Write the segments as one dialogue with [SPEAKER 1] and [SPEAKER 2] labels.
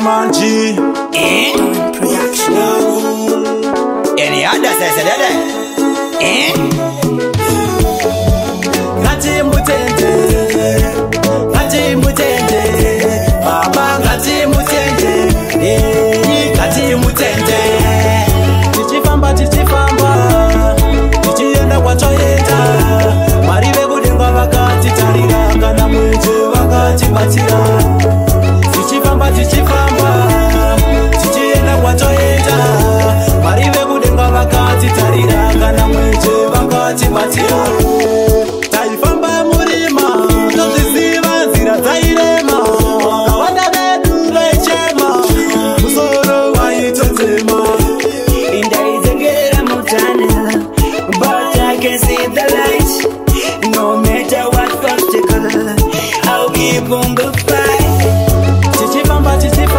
[SPEAKER 1] man G.
[SPEAKER 2] Production.
[SPEAKER 3] Any other says that?
[SPEAKER 1] Ngati mutende, baba ngati mutende, ngati mutende. Tichifamba, tichienda kwatoyenda. Maribe kudenga vakati tarira, kana mwenje vakati batira. Tichifamba, tichienda kwatoyenda. Maribe kudenga vakati tarira, kana mwenje vakati batira. Taifamba murima, tozviziva nzira dzairema. Vakawanda vedu vaichema, musoro waitotema.
[SPEAKER 2] Indaizengerera mutana, but I can see the light. No matter what obstacle, I'll keep on the fight.
[SPEAKER 1] Tichifamba,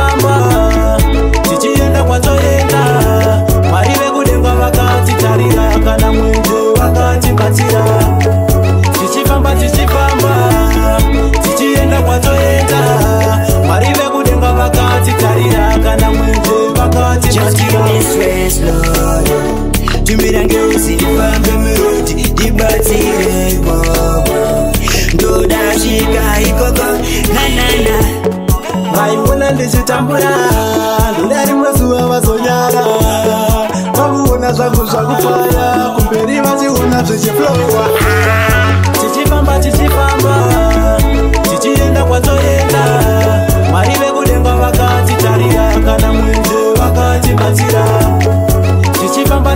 [SPEAKER 1] tichienda kwatoyenda. Maribe kudenga vakati tarira, kana mwenje vakati batira. Tichifamba, tichienda kwatoyenda. Maribe kudenga vakati tarira, kana mwenje vakati
[SPEAKER 2] Just give
[SPEAKER 1] batira.
[SPEAKER 2] me space, Lord. Tumirange usifambe miroti, dibatire bobo. Ndoda shika ikoko, na.
[SPEAKER 1] Vaivona ndichitambura, ndoda rimwe zuva vazonyara. Vakuona zvangu zvakufaya, kumberi vachiona zvichiflowa. Tichifamba, tichienda kwatoyenda. Maribe kudenga vakati tarira, kana mwenje vakati batira. Tichifamba,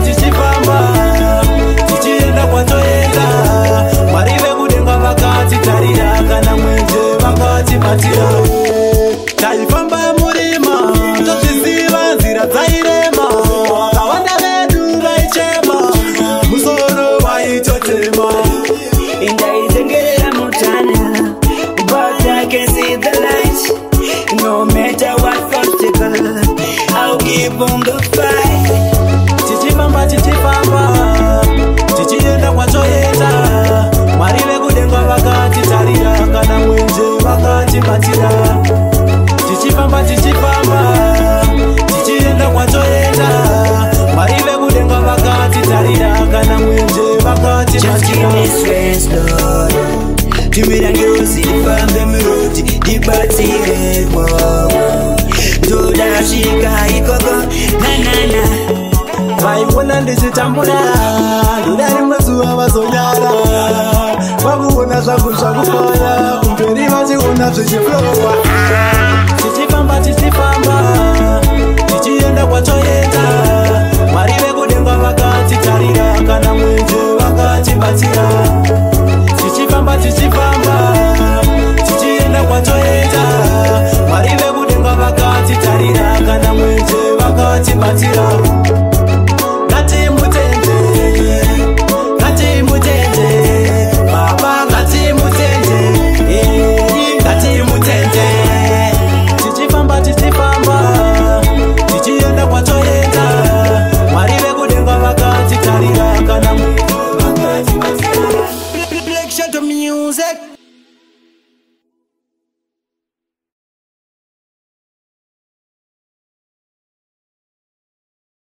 [SPEAKER 1] tichienda kwatoyenda. Maribe kudenga vakati tarira, kana mwenje vakati batira. Taifamba murima, tozviziva nzira dzairema. Vakawanda vedu vaichema, musoro waitotema.
[SPEAKER 2] Indaizengerera mutana, but I can see the light. No matter what obstacle, I'll keep on the fight.
[SPEAKER 1] Tichifamba, tichienda kwatoyenda. Maribe kudenga vakati tarira, kana mwenje vakati batira. Tichifamba, tichienda kwatoyenda. Maribe kudenga vakati tarira, kana mwenje vakati
[SPEAKER 2] Just give
[SPEAKER 1] batira.
[SPEAKER 2] me space, Lord. Tumirange usifambe miroti, dibatire bobo. Ndoda shika ikoko, na.
[SPEAKER 1] Vaivona ndichitambura, ndoda rimwe zuva vazonyara. Vakuona zvangu zvakufaya, kumberi vachiona zvichiflowa. Tichifamba,